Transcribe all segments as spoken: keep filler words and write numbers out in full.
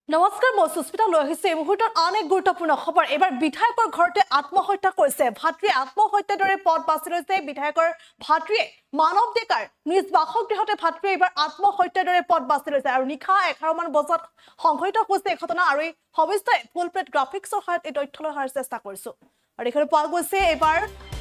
নমস্কাৰ মই সুস্মিতা লৈ আহিছে এই মুহূৰ্তৰ আন এক গুৰুত্বপূৰ্ণ খবৰ এবাৰ বিধায়কৰ ঘৰতে আত্মহত্যা কৰিছে ভাতৃয়ে আত্মহত্যাৰ দৰে পথ বাছি লৈছে বিধায়কৰ ভাতৃয়ে মানৱ ডেকাৰ নিজ বাসগৃহতে ভাতৃয়ে এবাৰ আত্মহত্যাৰ দৰে পথ বাছি লৈছে আৰু নিশা এঘাৰ মান বজাত সংঘটিত হৈছে এই ঘটনা আৰু এই সবিস্তাৰে ফুল প্লেট গ্ৰাফিক্সৰ সহায়ত এই তথ্য লৈ অহাৰ চেষ্টা কৰিছো আৰু এখানে পোৱা গৈছে এবাৰ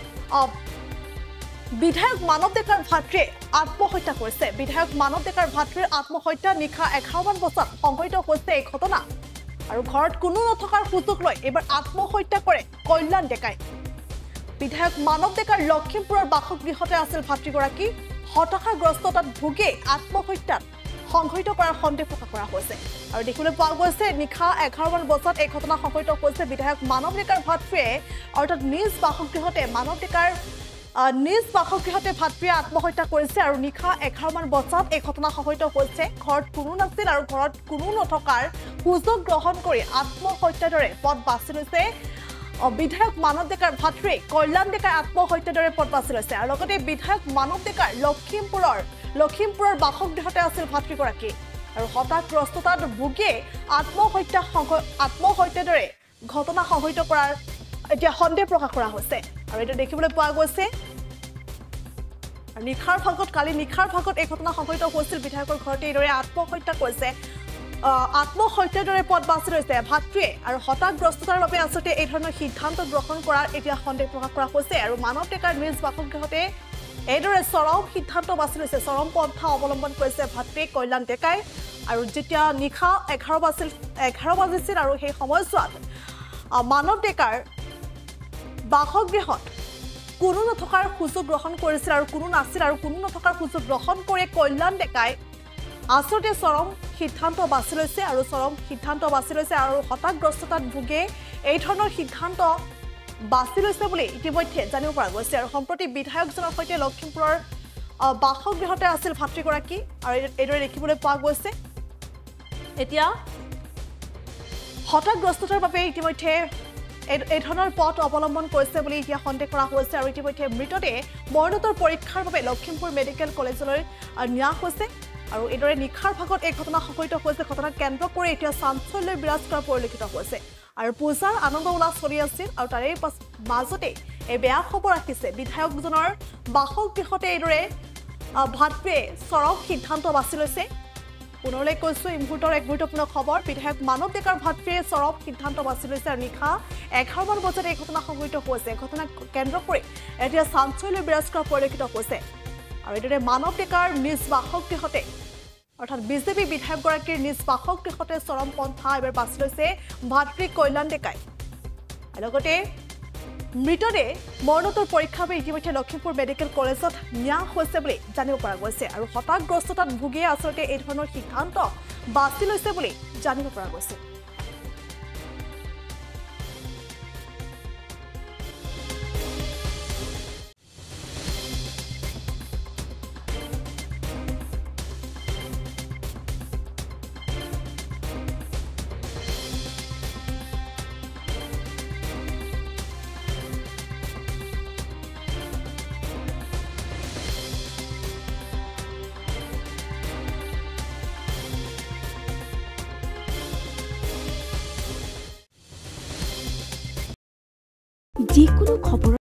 বিধায়ক মানৱ ডেকাৰ ভাতৃয়ে আত্মহত্যা কৰিছে বিধায়ক মানৱ ডেকাৰ ভাতৃৰ আত্মহত্যা নিশা এঘাৰ মান বজাত সংঘটিত হৈছে এই ঘটনা আৰু ঘৰত কোনো নথকাৰ সুযোগ লৈ এবাৰ আত্মহত্যা কৰে কল্যাণ ডেকাই বিধায়ক মানৱ ডেকাৰ লখিমপুৰৰ বাসগৃহতে আছিল ভাতৃগৰাকী হতাশাগ্ৰস্ততাত ভুগে আত্মহত্যাত সংঘটিত কৰাৰ সন্দেহ প্ৰকাশ কৰা হৈছে আৰু দেখিবলৈ পোৱা গৈছে নিশা এঘাৰ মান বজাত এই ঘটনা সংঘটিত হৈছে বিধায়ক মানৱ ডেকাৰ ভাতৃয়ে অৰ্থাৎ নিজ বাসগৃহতে মানৱ ডেকাৰ নিজ বাসগৃহতে ভাতৃয়ে আত্মহত্যা কৰিছে আৰু নিশা এঘাৰ মান বজাত এই ঘটনা সংঘটিত হৈছে ঘৰত কোনো নাছিল আৰু ঘৰত কোনো নথকাৰ সুযোগ গ্ৰহণ কৰি আত্মহত্যাৰ দৰে পথ বাছি লৈছে বিধায়ক মানৱ ডেকাৰ ভাতৃয়ে কল্যাণ ডেকাৰ আত্মহত্যাৰ দৰে পথ বাছি লৈছে আৰু লগতে বিধায়ক মানৱ ডেকাৰ লখিমপুৰৰ লখিমপুৰৰ বাসগৃহতে আছিল ভাতৃগৰাকী আৰু হতাশাগ্ৰস্ততাত ভুগে আত্মহত্যা আত্মহত্যাৰ দৰে ঘটনা সংঘটিত কৰাৰ এতিয়া সন্দেহ প্ৰকাশ কৰা হৈছে আৰু এটা দেখিবলৈ পোৱা গৈছে নিখাৰ ভাগত কালি নিখাৰ ভাগত এই ঘটনা সংঘটিত হৈছিল বিধায়কৰ ঘৰতে এইদৰে আত্মহত্যা কৰিছে আত্মহত্যাৰ দৰে পথ বাছি লৈছে ভাতৃয়ে আৰু হতাশাগ্ৰস্ততাৰ বাবে আচলতে এই ধৰণৰ সিদ্ধান্ত গ্ৰহণ কৰাৰ এতিয়া সন্দেহ প্ৰকাশ কৰা হৈছে আৰু মানৱ ডেকাৰ নিজ বাসগৃহতে এইদৰে চৰম সিদ্ধান্ত বাছি লৈছে চৰম পন্থা অৱলম্বন কৰিছে ভাতৃয়ে কল্যাণ ডেকাই আৰু যেতিয়া নিশা এঘাৰ বাজিল এঘাৰ বাজিছিল আৰু সেই সময়ছোৱাত মানৱ ডেকাৰ বাসগৃহত কোনো নথকাৰ সুযোগ গ্ৰহণ কৰিছিল আৰু কোনো নাছিল আৰু কোনো নথকাৰ সুযোগ গ্ৰহণ কৰি কল্যাণ ডেকাই আচলতে চৰম সিদ্ধান্ত বাছি লৈছে আৰু চৰম সিদ্ধান্ত বাছি লৈছে আৰু হতাশাগ্ৰস্ততাত ভুগে এই ধৰণৰ সিদ্ধান্ত বাছি লৈছে বুলি ইতিমধ্যে জানিব পৰা গৈছে আৰু সম্প্ৰতি বিধায়কজনৰ সৈতে লখিমপুৰৰ বাসগৃহতে আছিল ভাতৃগৰাকী আৰু এইদৰে দেখিবলৈ পোৱা গৈছে এতিয়া হতাশাগ্ৰস্ততাৰ বাবে ইতিমধ্যে এই ধৰণৰ পথ অৱলম্বন কৰিছে বুলি এতিয়া সন্দেহ কৰা হৈছে আৰু ইতিমধ্যে মৃতদেহ মৰণোত্তৰ পৰীক্ষাৰ বাবে লখিমপুৰ মেডিকেল কলেজলৈ নিয়া হৈছে আৰু এইদৰে নিশাৰ ভাগত এই ঘটনা সংঘটিত হৈছে ঘটনাক কেন্দ্ৰ কৰি এতিয়া চাঞ্চল্য বিৰাজ কৰা পৰিলক্ষিত হৈছে আৰু পূজাৰ আনন্দ উল্লাস চলি আছিল আৰু তাৰে মাজতে এই বেয়া খবৰ ৰাখিছে বিধায়কজনৰ বাসগৃহতে এইদৰে ভাতৃয়ে চৰম সিদ্ধান্ত বাছি লৈছে পুনৰলৈ কৈছো এই মুহূৰ্তৰ এক গুৰুত্বপূৰ্ণ খবৰ বিধায়ক মানৱ ডেকাৰ ভাতৃয়ে চৰম সিদ্ধান্ত বাছি লৈছে আৰু নিশা এঘাৰ মান বজাত এই ঘটনা সংঘটিত হৈছে ঘটনাক কেন্দ্ৰ কৰি এতিয়া চাঞ্চল্য বিৰাজ কৰা পৰিলক্ষিত হৈছে আৰু এইদৰে মানৱ ডেকাৰ নিজ বাসগৃহতে অৰ্থাৎ বিজেপি বিধায়কগৰাকীৰ নিজ বাসগৃহতে চৰম পন্থা এবাৰ বাছি লৈছে ভাতৃ কল্যাণ ডেকাই লগতে মৃতদেহ মৰণোত্তৰ পৰীক্ষাৰ বাবে ইতিমধ্যে লখিমপুৰ মেডিকেল কলেজত নিয়া হৈছে বুলি জানিব পৰা গৈছে আৰু হতাশাগ্ৰস্ততাত ভুগিয়ে আচলতে এই ধৰণৰ সিদ্ধান্ত বাছি লৈছে বুলি জানিব পৰা গৈছে যিকোনো খবৰ